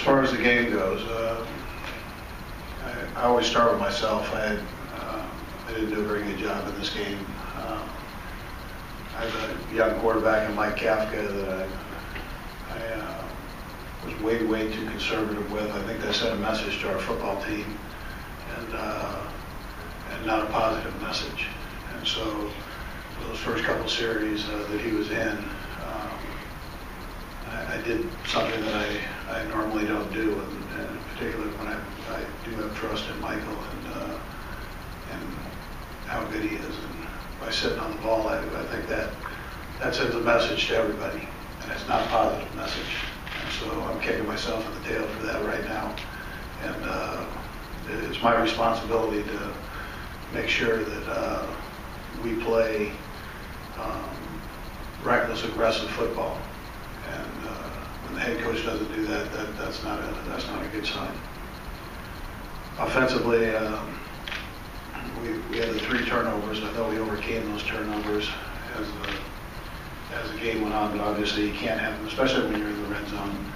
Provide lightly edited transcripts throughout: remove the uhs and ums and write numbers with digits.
far as the game goes, I always start with myself. I didn't do a very good job in this game. I have a young quarterback in Mike Kafka that I was way too conservative with. I think that sent a message to our football team, and not a positive message. And so those first couple series that he was in, I did something that I normally don't do, and particularly when I do have trust in Michael and how good he is. And by sitting on the ball, I think that sends a message to everybody, and it's not a positive message. And so I'm kicking myself in the tail for that right now. And it's my responsibility to make sure that we play reckless, aggressive football. And when the head coach doesn't do that, that's not a good sign. Offensively, we had the 3 turnovers. I thought we overcame those turnovers as the game went on, but obviously you can't have them, especially when you're in the red zone.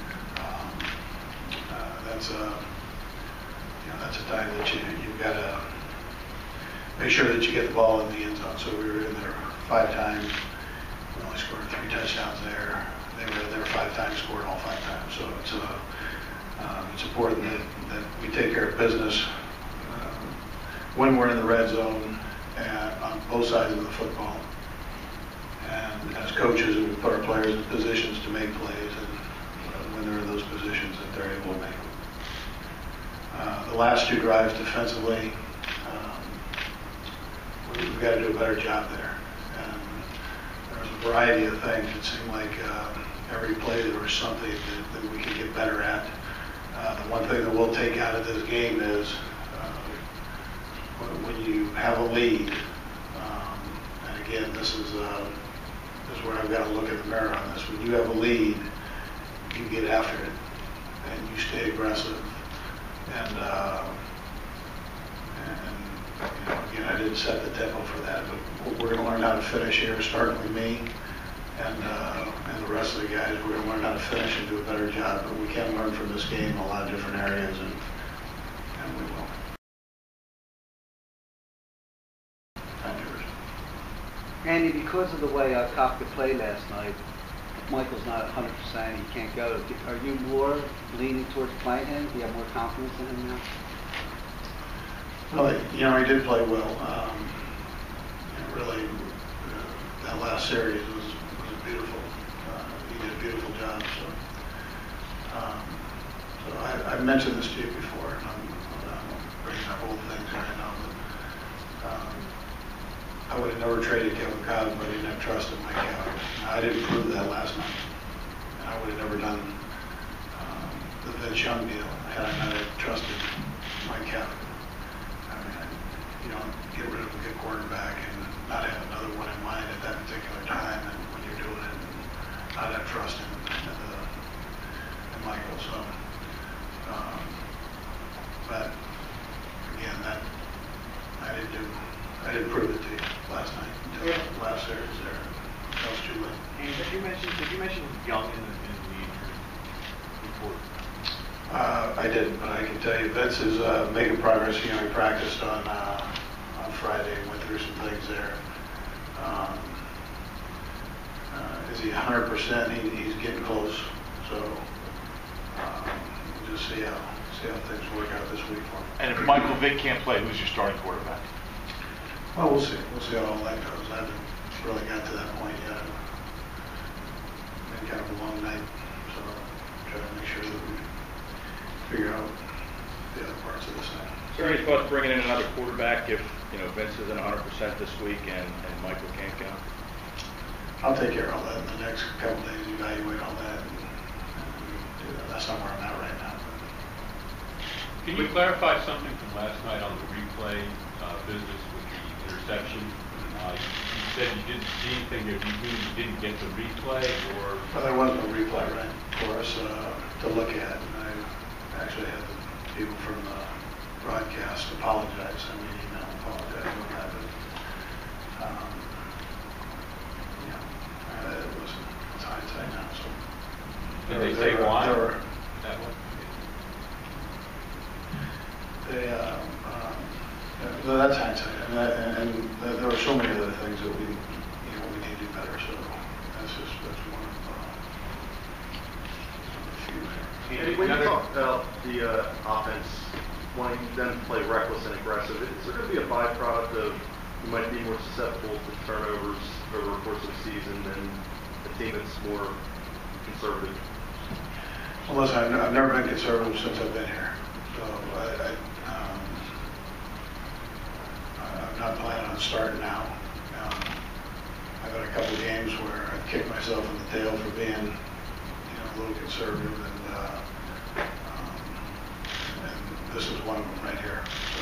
That's a time that you've got to make sure that you get the ball in the end zone. So we were in there 5 times. We only scored 3 touchdowns there. They were there 5 times, scored all 5 times. So it's important that we take care of business when we're in the red zone and on both sides of the football. And as coaches, we put our players in positions to make plays, and when they're in those positions, that they're able to make them. The last 2 drives defensively, we've got to do a better job there. And there's a variety of things. It seemed like every play there was something that we could get better at. The one thing that we'll take out of this game is when you have a lead, and again, this is where I've got to look in the mirror on this. When you have a lead, you get after it, and you stay aggressive. And again, I didn't set the tempo for that, but we're going to learn how to finish here, starting with me and the rest of the guys. We're going to learn how to finish and do a better job, but we can learn from this game in a lot of different areas, and we will. Andy, because of the way Kafka played last night, if Michael's not 100%, he can't go. Are you more leaning towards playing him? Do you have more confidence in him now? Well, he did play well. Really, that last series was beautiful. He did a beautiful job. So I mentioned this to you before, and I'm bringing up old things right now. But, I would have never traded Kevin Cobb, but I didn't have trust in Mike Kafka. I didn't prove that last night. And I would have never done the Vince Young deal had I not trusted Mike Kafka. I mean, you don't get rid of a good quarterback and not have another one in mind at that particular time, and when you're doing it, and not have trust in Michael. So, but again, I didn't prove it to you last night until the last series there. That was too late. And did you mention Young in the injury report? I didn't, but I can tell you Vince is making progress. He practiced on Friday and went through some things there. Is he 100%? He's getting close. So we'll just see how things work out this week for him. And if Michael Vick can't play, who's your starting quarterback? Well, we'll see. We'll see how all that goes. I haven't really got to that point yet. It's been kind of a long night, so I'm trying to make sure that we figure out the other parts of this thing. Is there any thoughts bringing in another quarterback if Vince isn't 100% this week and Michael can't go? I'll take care of all that in the next couple days. Evaluate all that and do that. That's not where I'm at right now. Can you clarify something from last night on the replay business with the interception? You said you didn't see anything there. Do you mean you didn't get the replay, or? Well, there was no replay right for us to look at. And I actually had the people from the broadcast apologize. Send me an email apologizing for that. But it was hindsight now. So did they say why? And there were so many other things that we need to do better. So that's one of the few. And when you talk about the offense wanting them to play reckless and aggressive, is there going to be a byproduct of you might be more susceptible to turnovers over the course of the season than a team that's more conservative? Well, listen, I've never been conservative since I've been here. So I'm not planning on starting now. I've had a couple of games where I've kicked myself in the tail for being, a little conservative, and this is one of them right here. So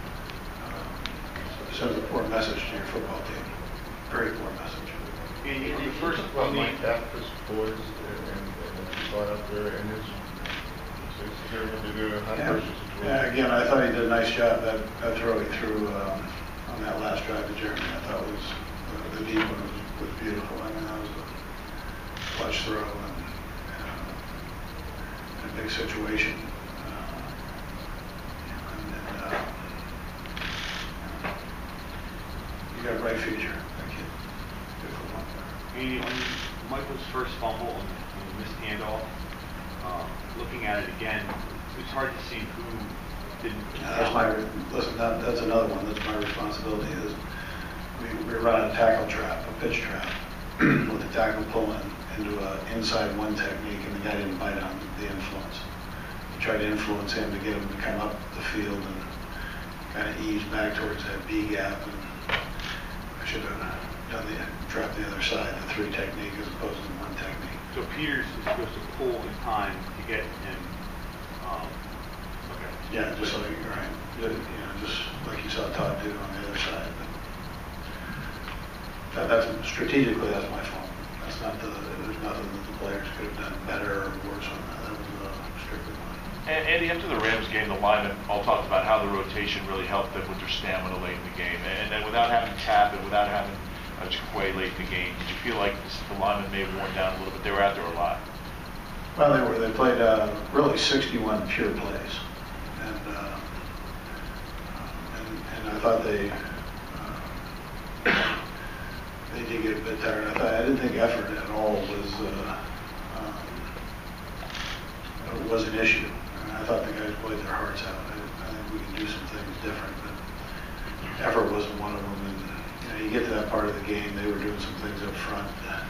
it sends a poor message to your football team. Very poor message. And the first Well, Mike Davis boys and going up there and it's going to do a high pressure situation. Yeah, again, I thought he did a nice job. That throw he threw on that last drive to Jeremy, I thought was the deep one was beautiful. I mean, that was a clutch throw and a big situation. You got a bright future. Thank you. Good football player. On Michael's first fumble and the missed handoff, looking at it again, it's hard to see who didn't. That's another one. That's my responsibility. Is we run a tackle trap, a pitch trap, with the tackle pulling into an inside one technique, and the guy didn't bite on the influence. We tried to influence him to get him to come up the field and kind of ease back towards that B gap. And I should have done the trap the other side, the three technique as opposed to the one technique. So Peters is supposed to pull in time to get him. Okay. Yeah, just like just like you saw Todd do on the other side. But that's strategically that's my fault. That's not there's nothing that the players could have done better or worse on that. That was strictly mine. And Andy, after the Rams game, the linemen all talked about how the rotation really helped them with their stamina late in the game, and then without having Tapp and without having Jaquay late in the game, did you feel like the linemen may have worn down a little bit? They were out there a lot. Well, they played really 61 pure plays, and I thought they did get a bit tired. I didn't think effort at all was an issue. I thought the guys played their hearts out. I think we can do some things different, but effort wasn't one of them. And you get to that part of the game, they were doing some things up front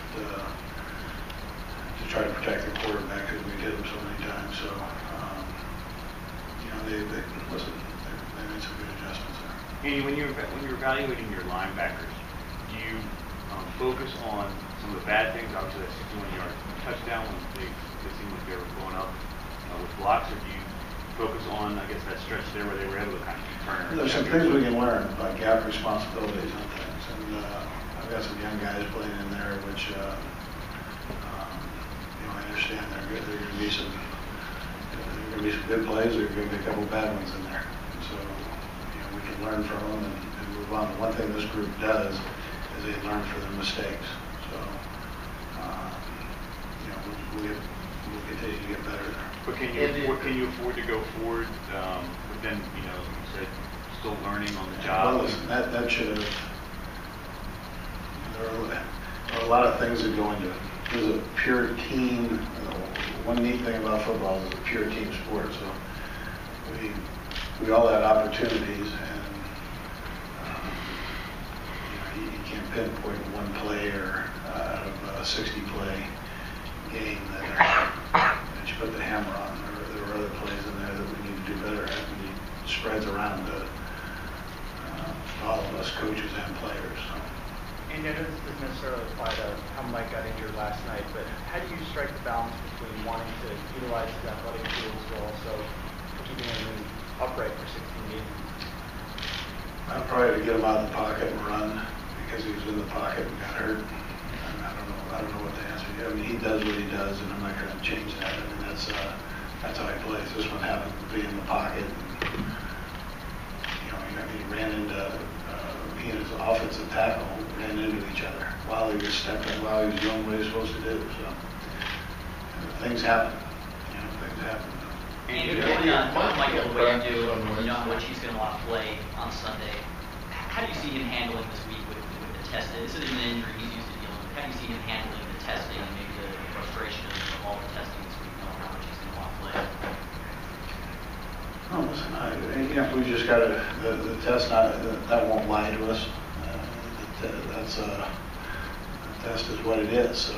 to try to protect the quarterback because we hit them so many times. So, they made some good adjustments there. Andy, when you're evaluating your linebackers, do you focus on some of the bad things? Obviously, that 61-yard touchdown when they seemed like they were going up with blocks, or do you focus on, I guess, that stretch there where they were able to kind of turn? There's some things we can learn about gap responsibilities on things, and I've got some young guys playing in there, which I understand there are going to be some good plays. There are going to be a couple bad ones in there, and so we can learn from them and move on. One thing this group does is they learn from their mistakes. So we'll continue to get better there. But can you afford to go forward with them, like you said, still learning on the job? Well, listen, that should have. There are a lot of things that go into it. There's a pure team. One neat thing about football is it's a pure team sport. So we all had opportunities, and you can't pinpoint one play or out of a 60-play game that you put the hammer on. There were other plays in there that we need to do better at. We need spreads around all of us, coaches and players. So. And I know this doesn't necessarily apply to how Mike got injured last night, but how do you strike the balance between wanting to utilize his athletic tools while also keeping him upright for 16 games? I'd probably to get him out of the pocket and run because he was in the pocket and got hurt. I don't know what to answer you. I mean, he does what he does, and I'm not going to change that. I mean, that's how he plays. This one happened to be in the pocket. And, he ran into he and his offensive tackle ran into each other while he was stepping, while he was doing what he was supposed to do. So things happen. Things happen. And depending on what Michael Vick do, how much he's going to want to play on Sunday, how do you see him handling this week with the testing? This isn't an injury he's used to dealing with. How do you see him handling the testing and maybe the frustration of all the testing this week, knowing how much he's going to want to play? Oh, listen, we just got to, the test, that won't lie to us. The test is what it is, so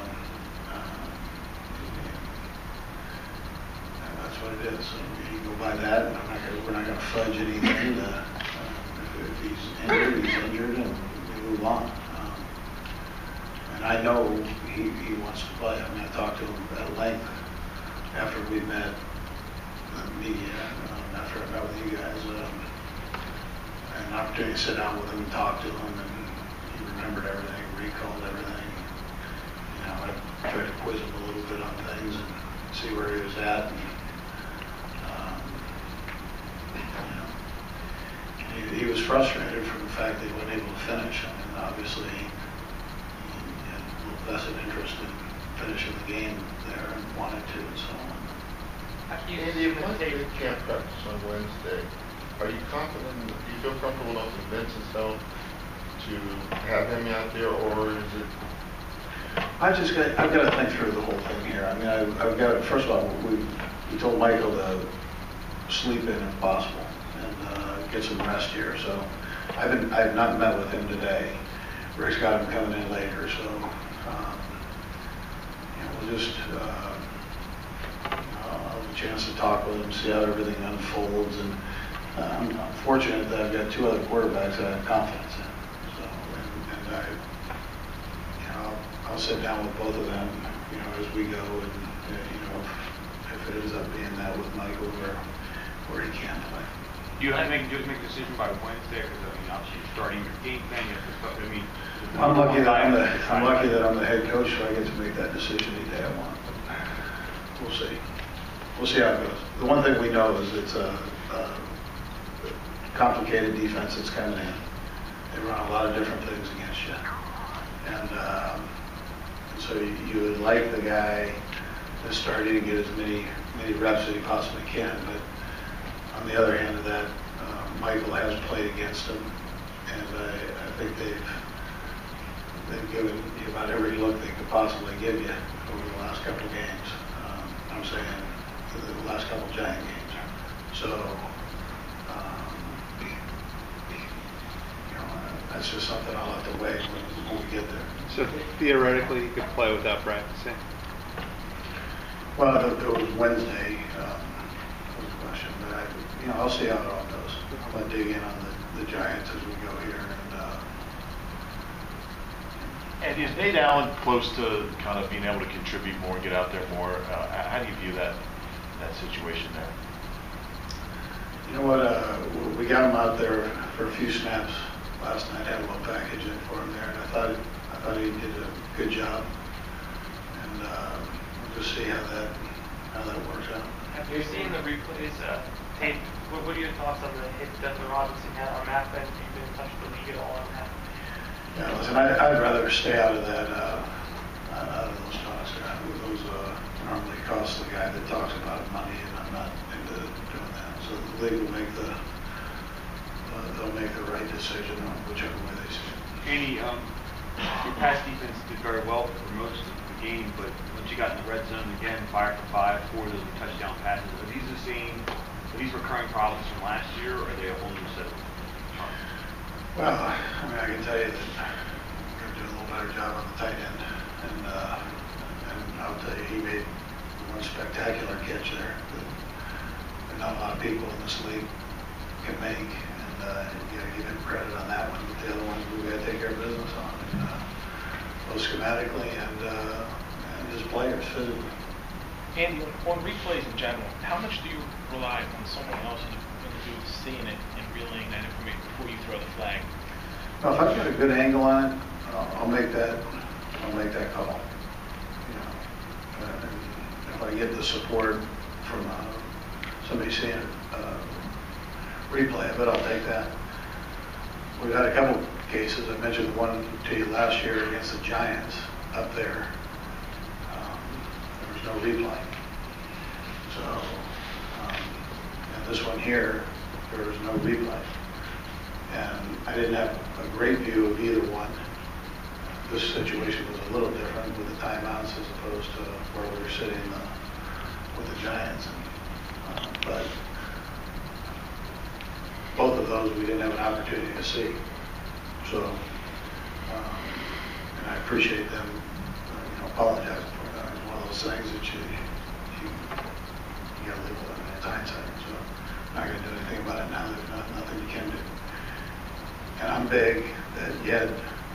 that's what it is. So you go by that, and we're not going to fudge anything. If he's injured, and we move on. And I know he wants to play. I mean, I talked to him at length after we met the media, after I met with you guys. I had an opportunity to sit down with him and talk to him, and he remembered everything, recalled everything. I tried to quiz him a little bit on things and see where he was at. And, he was frustrated from the fact that he wasn't able to finish. I mean, obviously, he had a little vested interest in finishing the game there and wanted to, and so on. Andy, if Michael can't practice on Wednesday, are you confident, do you feel comfortable enough to convince yourself to have him out there, or is it? I've got to think through the whole thing here. I mean, I've got to, first of all, we told Michael to sleep in if possible and get some rest here. So I have not met with him today. Rick's got him coming in later, so we'll just I'll have a chance to talk with him, see how everything unfolds. And I'm fortunate that I've got two other quarterbacks that I have confidence in. So and I'll sit down with both of them, as we go, and if it ends up being that with Michael where he can play. Do you have to make a decision by Wednesday? Because obviously you're starting your game plan. You have to start. I'm lucky that I'm the head coach, so I get to make that decision any day I want. We'll see. We'll see how it goes. The one thing we know is it's a complicated defense that's coming in. They run a lot of different things against you, and so you would like the guy that's starting to get as many reps as he possibly can. But on the other hand of that, Michael has played against him, and I think they've given you about every look they could possibly give you over the last couple of games. I'm saying the last couple of Giant games. So that's just something I'll have to weigh when we get there. So theoretically, you could play without practicing? Well, it was Wednesday, was the question, but I'll see how it all goes. I'm going to dig in on the Giants as we go here. And is Nate Allen close to kind of being able to contribute more and get out there more? How do you view that situation there? You know what? We got him out there for a few snaps last night. Had a little package in for him there, and I thought he did a good job. And we'll just see how that works out. After you're seeing the replays, tape, what are your thoughts on the hit that the Robinson had on that? Have you been in touch with the league at all on that? Yeah, listen, I'd rather stay out of that, out of those talks. Those normally cost the guy that talks about money, and I'm not into doing that. So the league will make they'll make the right decision on whichever way they see it. Andy, your pass defense did very well for most of the game, but once you got in the red zone again, 5 for 5, 4 of those were touchdown passes. Are these recurring problems from last year, or are they a whole new set of problems? Well, I mean, I can tell you that we're going to do a little better job on the tight end, and I'll tell you, he made one spectacular catch there that not a lot of people in this league can make, and you got to give him credit on that one. But the other ones we've got to take care of business on, both schematically and his players physically. Andy, on replays in general, how much do you rely on someone else in the booth seeing it and relaying that information before you throw the flag? Well, if I've got a good angle on it, I'll make that call. And if I get the support from somebody seeing a replay of it, I'll take that. We've had a couple cases. I mentioned one to you last year against the Giants up there. There was no replay. So, and this one here, there was no replay. And I didn't have a great view of either one. This situation was a little different with the timeouts as opposed to where we were sitting with the Giants. But both of those we didn't have an opportunity to see. So, and I appreciate them, apologizing for that. It's one of those things that you got to live with it. It's hindsight. So I'm not going to do anything about it now. There's nothing you can do. And I'm big that you had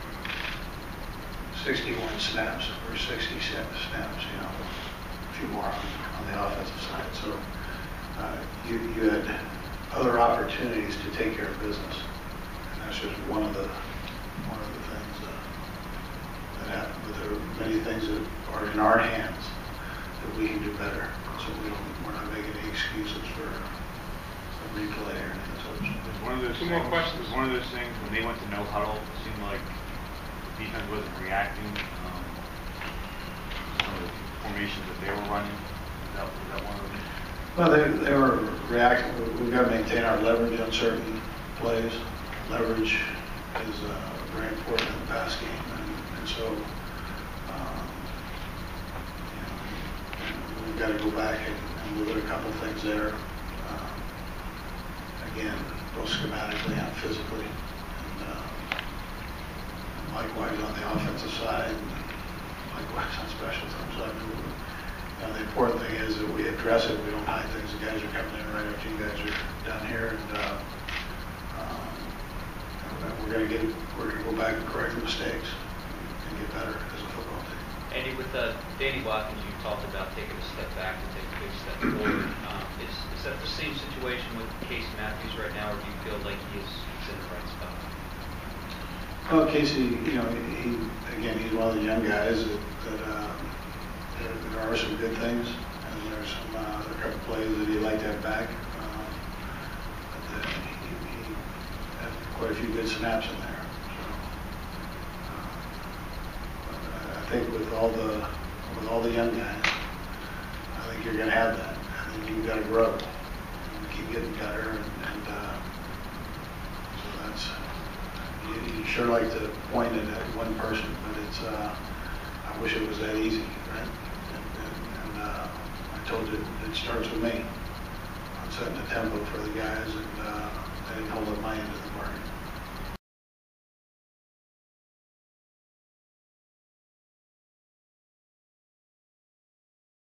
61 snaps or 60 snaps, a few more on the offensive side. So you had other opportunities to take care of business, and that's just one of the things that happened. But there are many things that are in our hands that we can do better. So we're not making any excuses for a replay or anything. So Was one of those Two more things- questions. Was one of those things when they went to no huddle, it seemed like the defense wasn't reacting to some of the formations that they were running. Was that one of them? Well, they were reacting. We've got to maintain our leverage on certain plays. Leverage is very important in the pass game, and so we've got to go back and look at a couple things there. Again, both schematically and physically, and likewise on the offensive side, and likewise on special teams. The important thing is that we address it. We don't hide things. The guys are coming in right after you guys are down here, and we're going to go back and correct the mistakes and get better as a football team. Andy, with Danny Watkins, you talked about taking a step back to take a big step forward. Is that the same situation with Casey Matthews right now, or do you feel like he's in the right spot? Well, Casey, he's one of the young guys that there are some good things, and there's some other couple plays that he'd like to have back. But he had quite a few good snaps in there. So, I think with all the young guys, I think you're going to have that. I think you've got to grow and keep getting better, and so that's. You sure like to point it at one person, but it's. I wish it was that easy, right? And I told you it starts with me. I'm setting the tempo for the guys, and I didn't hold up my end of